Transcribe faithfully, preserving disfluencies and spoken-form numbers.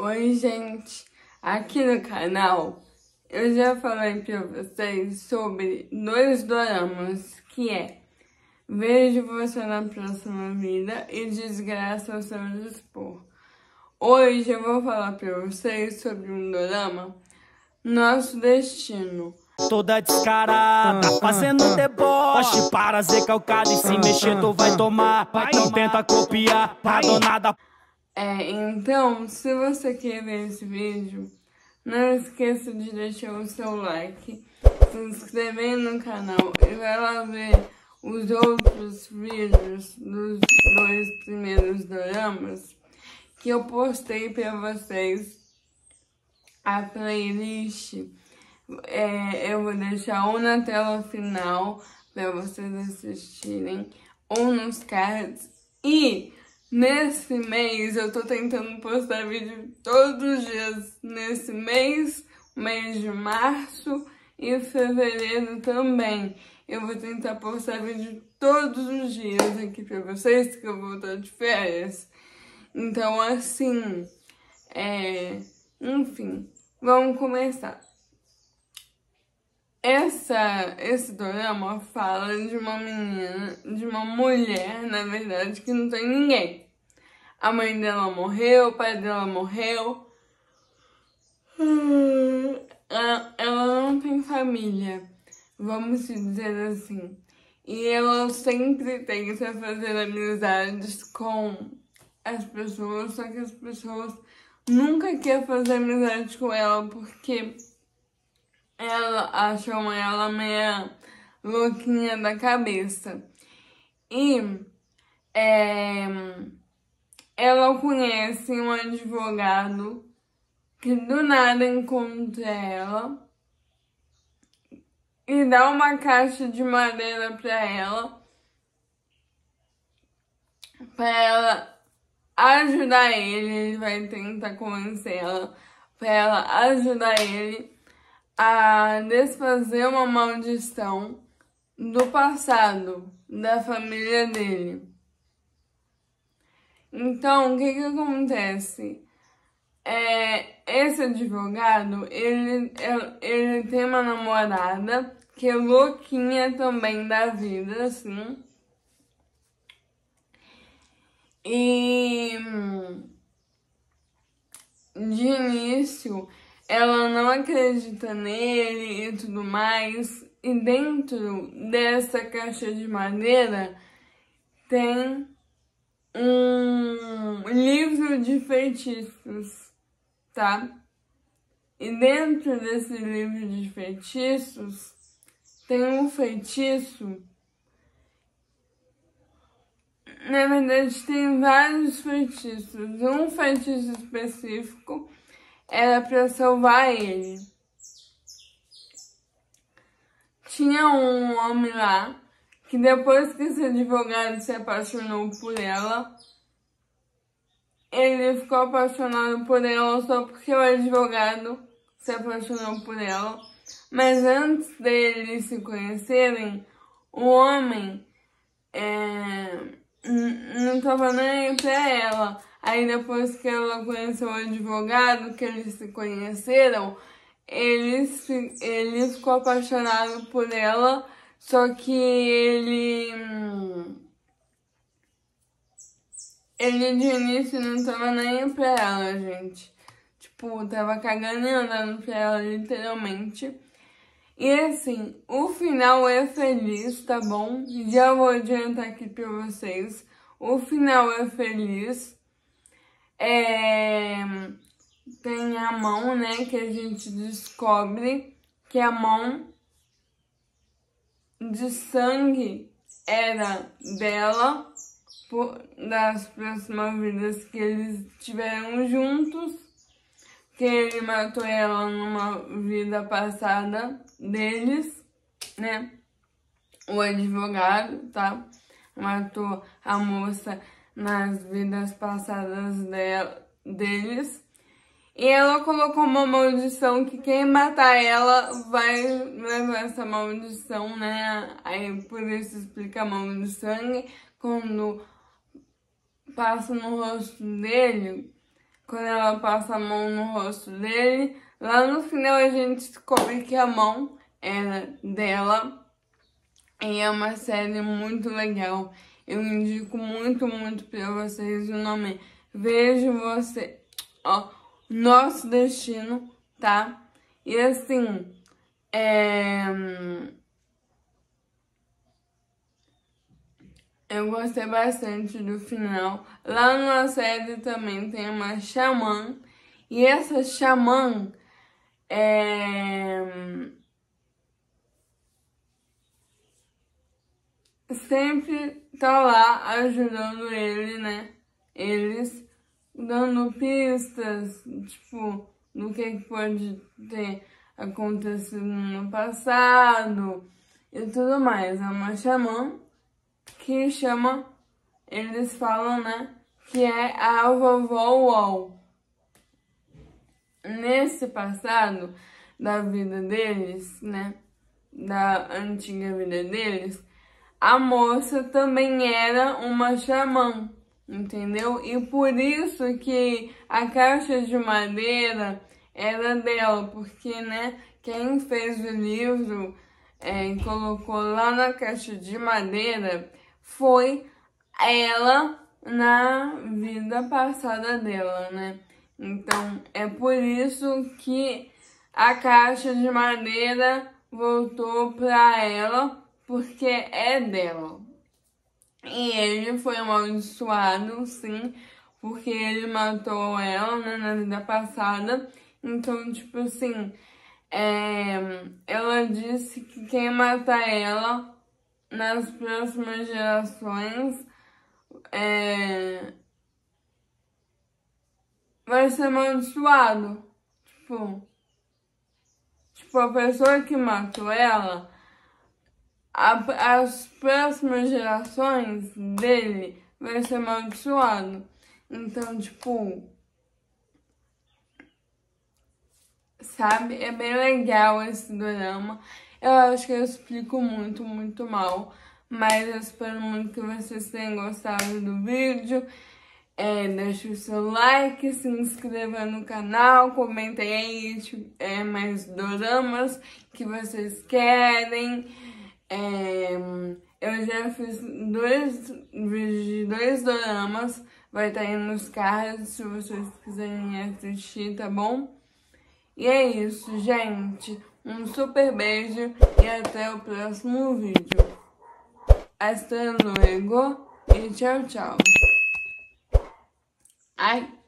Oi, gente! Aqui no canal eu já falei pra vocês sobre dois doramas, que é Vejo Você na Próxima Vida e Desgraça ao Seu Dispor. Hoje eu vou falar pra vocês sobre um dorama, Nosso Destino. Toda descarada, fazendo deboche. Para ser calcada e se mexer tu vai tomar. Não tenta copiar, a donada. É, então, se você quer ver esse vídeo, não esqueça de deixar o seu like, se inscrever no canal e vai lá ver os outros vídeos dos dois primeiros doramas que eu postei para vocês. A playlist é, eu vou deixar ou na tela final para vocês assistirem ou nos cards. E nesse mês eu tô tentando postar vídeo todos os dias. Nesse mês, mês de março e fevereiro também. Eu vou tentar postar vídeo todos os dias aqui pra vocês, que eu vou estar de férias. Então assim, é... enfim, vamos começar. Essa, esse dorama fala de uma menina, de uma mulher, na verdade, que não tem ninguém. A mãe dela morreu, o pai dela morreu. Ela, ela não tem família, vamos dizer assim. E ela sempre tenta fazer amizades com as pessoas, só que as pessoas nunca querem fazer amizade com ela, porque ela acham ela meia louquinha da cabeça. E é, ela conhece um advogado que do nada encontra ela e dá uma caixa de madeira pra ela, pra ela ajudar ele. Ele vai tentar convencer ela pra ela ajudar ele a desfazer uma maldição do passado da família dele. Então, o que que acontece? É, esse advogado, ele, ele tem uma namorada que é louquinha também da vida, assim. E de início ela não acredita nele e tudo mais. E dentro dessa caixa de madeira tem um livro de feitiços, tá? E dentro desse livro de feitiços tem um feitiço. Na verdade, tem vários feitiços. Um feitiço específico era para salvar ele. Tinha um homem lá que depois que esse advogado se apaixonou por ela, ele ficou apaixonado por ela só porque o advogado se apaixonou por ela. Mas antes deles se conhecerem, o homem é, não estava nem aí pra ela. Aí depois que ela conheceu o advogado, que eles se conheceram, ele, se, ele ficou apaixonado por ela, só que ele... Ele de início não tava nem aí pra ela, gente. Tipo, tava cagando e andando pra ela, literalmente. E assim, o final é feliz, tá bom? Já vou adiantar aqui pra vocês. O final é feliz. É... Tem a mão, né, que a gente descobre que a mão de sangue era dela, por, das próximas vidas que eles tiveram juntos, que ele matou ela numa vida passada deles, né, o advogado, tá, matou a moça nas vidas passadas dela, deles. E ela colocou uma maldição que quem matar ela vai levar essa maldição, né? Aí por isso explica a mão de sangue. Quando passa no rosto dele, quando ela passa a mão no rosto dele. Lá no final a gente descobre que a mão era dela. E é uma série muito legal. Eu indico muito, muito pra vocês. O nome é Vejo Você... Ó, Nosso Destino, tá? E assim... É... Eu gostei bastante do final. Lá na série também tem uma xamã. E essa xamã é... sempre tá lá ajudando ele, né? Eles dando pistas, tipo, do que pode ter acontecido no passado e tudo mais. É uma xamã que chama, eles falam, né, que é a vovó Uol. Nesse passado da vida deles, né, da antiga vida deles, a moça também era uma xamã, entendeu? E por isso que a caixa de madeira era dela, porque, né, quem fez o livro é, e colocou lá na caixa de madeira foi ela na vida passada dela, né? Então, é por isso que a caixa de madeira voltou pra ela, porque é dela. E ele foi amaldiçoado, sim, porque ele matou ela, né, na vida passada. Então, tipo assim, é, ela disse que quem matar ela nas próximas gerações é, vai ser amaldiçoado. Tipo, tipo, a pessoa que matou ela, a, as próximas gerações dele vai ser amaldiçoado. Então, tipo, sabe? É bem legal esse dorama. Eu acho que eu explico muito, muito mal. Mas eu espero muito que vocês tenham gostado do vídeo. É, deixa o seu like, se inscreva no canal, comentem aí é, mais doramas que vocês querem. É, eu já fiz dois vídeos de dois doramas. Vai estar aí nos cards se vocês quiserem assistir, tá bom? E é isso, gente. Um super beijo e até o próximo vídeo. Hasta luego e tchau, tchau. Ai.